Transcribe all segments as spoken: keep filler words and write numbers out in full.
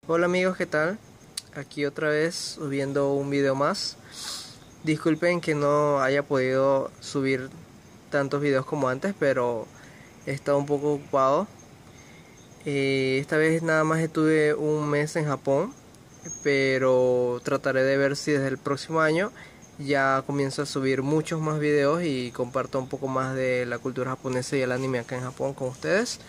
Hola amigos, ¿qué tal? Aquí otra vez subiendo un video más. Disculpen que no haya podido subir tantos videos como antes, pero he estado un poco ocupado. Eh, esta vez nada más estuve un mes en Japón, pero trataré de ver si desde el próximo año ya comienzo a subir muchos más videos y comparto un poco más de la cultura japonesa y el anime acá en Japón con ustedes.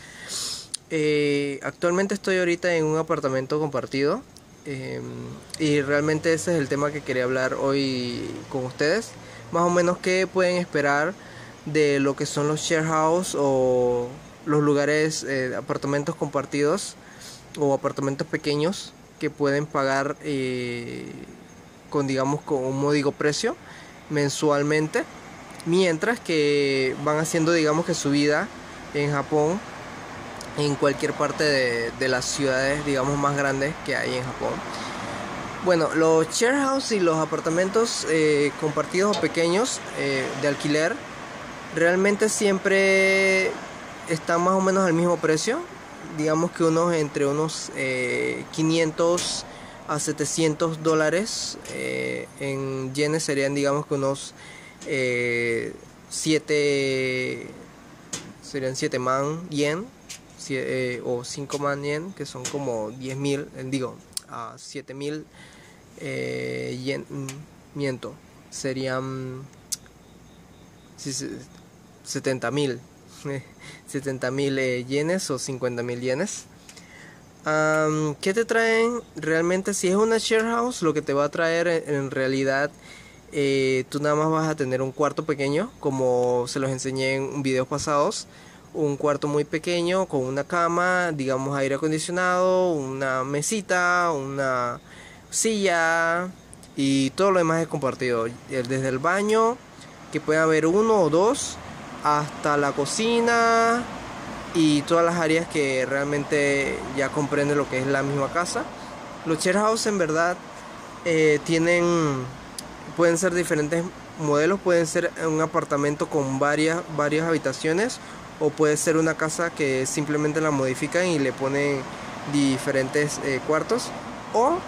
Eh, actualmente estoy ahorita en un apartamento compartido, eh, y realmente ese es el tema que quería hablar hoy con ustedes. Más o menos qué pueden esperar de lo que son los share house o los lugares, eh, apartamentos compartidos o apartamentos pequeños que pueden pagar, eh, con digamos con un módico precio mensualmente, mientras que van haciendo digamos que su vida en Japón, en cualquier parte de, de las ciudades digamos más grandes que hay en Japón. Bueno, los share house y los apartamentos, eh, compartidos o pequeños, eh, de alquiler realmente siempre están más o menos al mismo precio. Digamos que unos entre unos, eh, quinientos a setecientos dólares, eh, en yenes serían digamos que unos, eh, siete serían siete man yen, eh, o cinco man yen, que son como diez mil, eh, digo, a siete mil, eh, yen, miento, serían si, setenta mil, setenta mil, eh, yenes o cincuenta mil yenes. Um, ¿Qué te traen realmente? Si es una share house, lo que te va a traer en, en realidad, eh, tú nada más vas a tener un cuarto pequeño, como se los enseñé en videos pasados. Un cuarto muy pequeño con una cama, digamos aire acondicionado, una mesita, una silla y todo lo demás es compartido. Desde el baño, que puede haber uno o dos, hasta la cocina y todas las áreas que realmente ya comprende lo que es la misma casa. Los share house en verdad, eh, tienen, pueden ser diferentes modelos, pueden ser un apartamento con varias, varias habitaciones, o puede ser una casa que simplemente la modifican y le ponen diferentes, eh, cuartos. O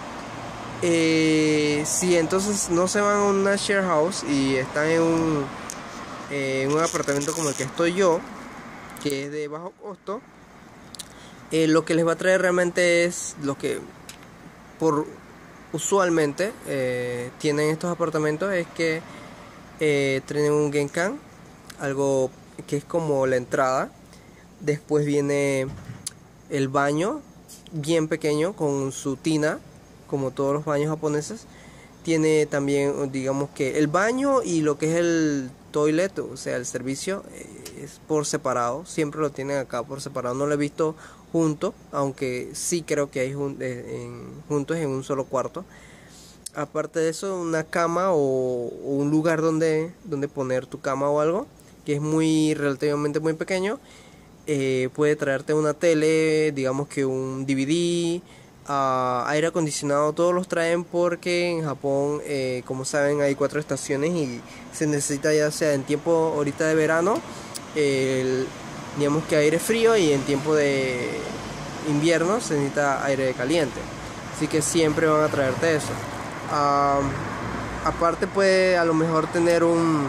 eh, si entonces no se van a una share house y están en un, eh, en un apartamento como el que estoy yo, que es de bajo costo, eh, lo que les va a traer realmente es lo que por usualmente, eh, tienen estos apartamentos, es que, eh, tienen un genkan, algo que es como la entrada. Después viene el baño, bien pequeño, con su tina, como todos los baños japoneses. Tiene también, digamos que el baño y lo que es el toilet, o sea, el servicio, eh, es por separado. Siempre lo tienen acá por separado. No lo he visto junto, aunque sí creo que hay jun eh, en, juntos en un solo cuarto. Aparte de eso, una cama o, o un lugar donde, donde poner tu cama o algo, que es muy relativamente muy pequeño. Eh, puede traerte una tele, digamos que un D V D, uh, aire acondicionado, todos los traen porque en Japón, eh, como saben, hay cuatro estaciones y se necesita, ya sea en tiempo ahorita de verano, el, digamos que aire frío, y en tiempo de invierno se necesita aire caliente. Así que siempre van a traerte eso. Uh, aparte puede a lo mejor tener un,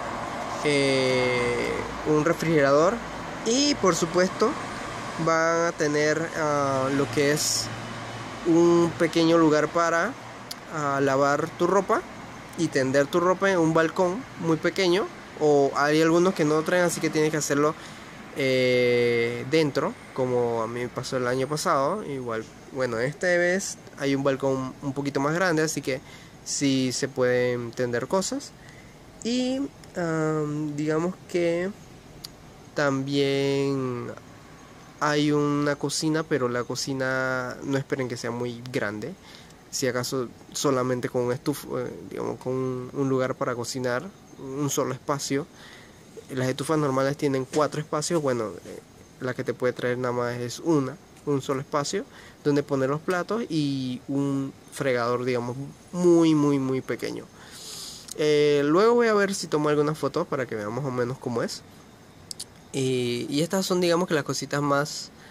eh, un refrigerador, y por supuesto van a tener, uh, lo que es un pequeño lugar para, uh, lavar tu ropa y tender tu ropa en un balcón muy pequeño, o hay algunos que no traen, así que tienes que hacerlo, eh, dentro, como a mí me pasó el año pasado. Igual, bueno, esta vez hay un balcón un poquito más grande, así que sí se pueden tender cosas. Y um, digamos que también hay una cocina, pero la cocina no esperen que sea muy grande. Si acaso solamente con un estufa, eh, digamos con un, un lugar para cocinar, un solo espacio. Las estufas normales tienen cuatro espacios. Bueno, eh, la que te puede traer nada más es una, un solo espacio donde poner los platos, y un fregador, digamos, muy muy muy pequeño. Eh, luego voy a ver si tomo algunas fotos para que veamos más o menos cómo es. Y, y estas son digamos que las cositas más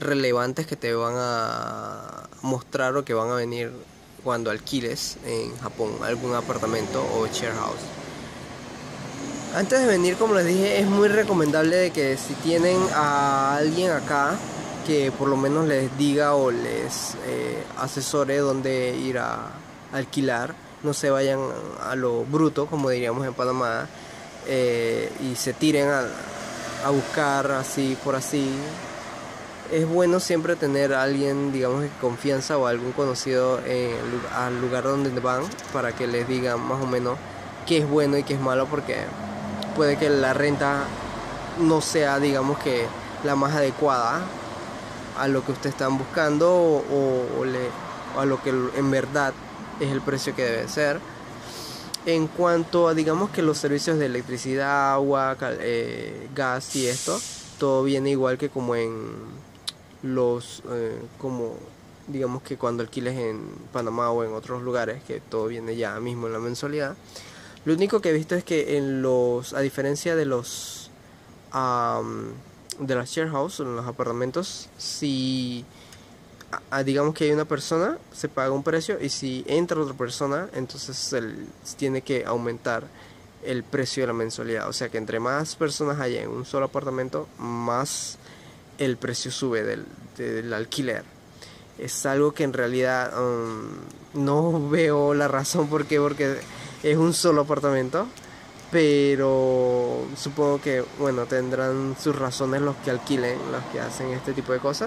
relevantes que te van a mostrar o que van a venir cuando alquiles en Japón algún apartamento o share house. Antes de venir, como les dije, es muy recomendable de que si tienen a alguien acá que por lo menos les diga o les eh, asesore dónde ir a alquilar, no se vayan a lo bruto, como diríamos en Panamá, eh, y se tiren a, a buscar así por así. Es bueno siempre tener a alguien, digamos, de confianza o algún conocido en, al lugar donde van, para que les diga más o menos qué es bueno y qué es malo, porque puede que la renta no sea, digamos, que la más adecuada a lo que ustedes están buscando o, o, le, o a lo que en verdad es el precio que debe ser. En cuanto a, digamos, que los servicios de electricidad, agua, eh, gas y esto, todo viene igual que como en los eh, como digamos que cuando alquiles en Panamá o en otros lugares, que todo viene ya mismo en la mensualidad. Lo único que he visto es que en los, a diferencia de los um, de las share house, en los apartamentos, si a, digamos que hay una persona, se paga un precio, y si entra otra persona, entonces el, tiene que aumentar el precio de la mensualidad. O sea que entre más personas haya en un solo apartamento, más el precio sube del, del alquiler. Es algo que en realidad um, no veo la razón por qué, porque es un solo apartamento, pero supongo que, bueno, tendrán sus razones los que alquilen, los que hacen este tipo de cosas.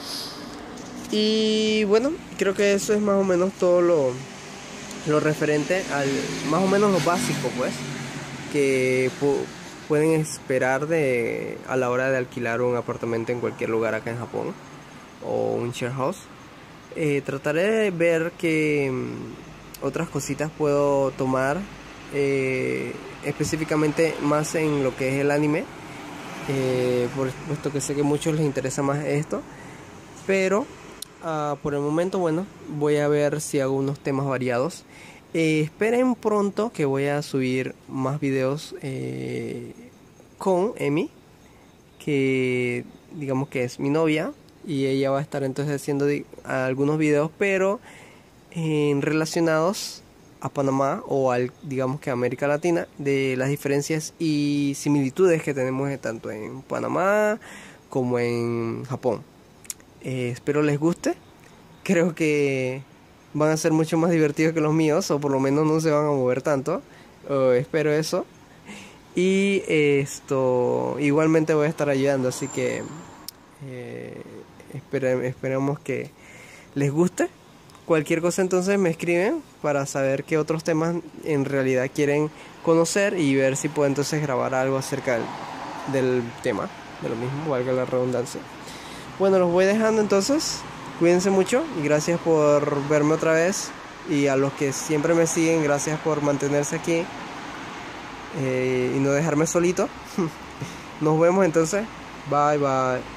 Y bueno, creo que eso es más o menos todo lo, lo referente al, más o menos lo básico, pues, que pu pueden esperar de a la hora de alquilar un apartamento en cualquier lugar acá en Japón, o un share house. Eh, trataré de ver que um, otras cositas puedo tomar, eh, específicamente más en lo que es el anime, eh, por puesto que sé que a muchos les interesa más esto, pero uh, por el momento, bueno, voy a ver si hago unos temas variados. Eh, esperen pronto que voy a subir más videos eh, con Emi, que digamos que es mi novia, y ella va a estar entonces haciendo algunos videos, pero en relacionados a Panamá o al, digamos que a América Latina, de las diferencias y similitudes que tenemos tanto en Panamá como en Japón. Eh, espero les guste. Creo que van a ser mucho más divertidos que los míos, o por lo menos no se van a mover tanto. Uh, espero eso. Y esto, igualmente voy a estar ayudando, así que eh, espere, esperemos que les guste. Cualquier cosa entonces me escriben para saber qué otros temas en realidad quieren conocer, y ver si puedo entonces grabar algo acerca del, del tema, de lo mismo, valga la redundancia. Bueno, los voy dejando entonces. Cuídense mucho y gracias por verme otra vez. Y a los que siempre me siguen, gracias por mantenerse aquí eh, y no dejarme solito. Nos vemos entonces. Bye bye.